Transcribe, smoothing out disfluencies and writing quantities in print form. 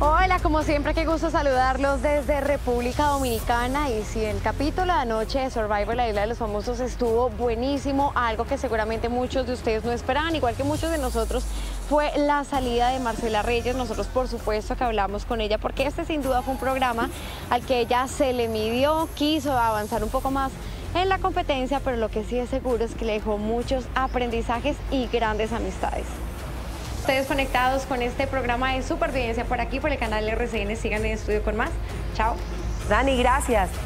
Hola, como siempre, qué gusto saludarlos desde República Dominicana. Y si el capítulo de anoche de Survivor, la Isla de los Famosos, estuvo buenísimo, algo que seguramente muchos de ustedes no esperaban, igual que muchos de nosotros, fue la salida de Marcela Reyes. Nosotros, por supuesto, que hablamos con ella porque este sin duda fue un programa al que ella se le midió, quiso avanzar un poco más en la competencia, pero lo que sí es seguro es que le dejó muchos aprendizajes y grandes amistades. Ustedes conectados con este programa de supervivencia por aquí, por el canal RCN. Sigan en estudio con más. Chao. Dani, gracias.